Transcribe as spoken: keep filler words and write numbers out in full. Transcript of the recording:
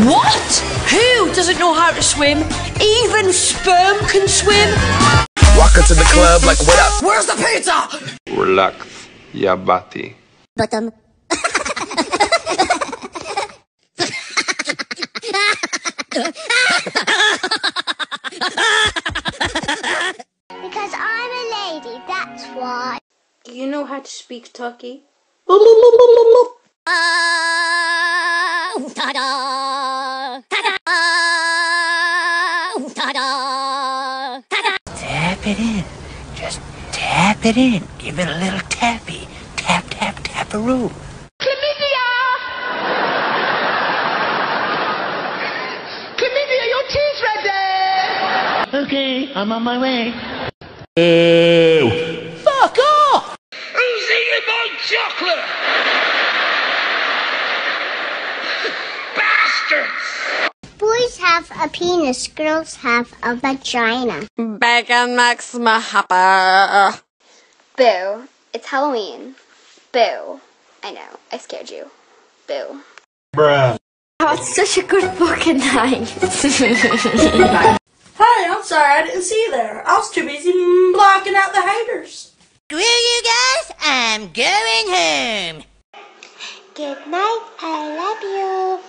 What? Who doesn't know how to swim? Even sperm can swim? Walk into the club like, what up? Where's the pizza? Relax, Yabati. Bottom. Because I'm a lady, that's why. Do you know how to speak Turkey? Tap it in. Just tap it in. Give it a little tappy. Tap, tap, tap-a-roo. Chlamydia! Chlamydia, your tea's ready! Okay, I'm on my way. Ew. Fuck off! Who's eating my chocolate? Bastards! Boys have a penis, girls have a vagina. Bacon Max Mahapa. Boo. It's Halloween. Boo. I know. I scared you. Boo. Bruh. Oh, it's such a good fucking night. Hey, I'm sorry I didn't see you there. I was too busy blocking out the haters. Screw you guys, I'm going home. Good night, I love you.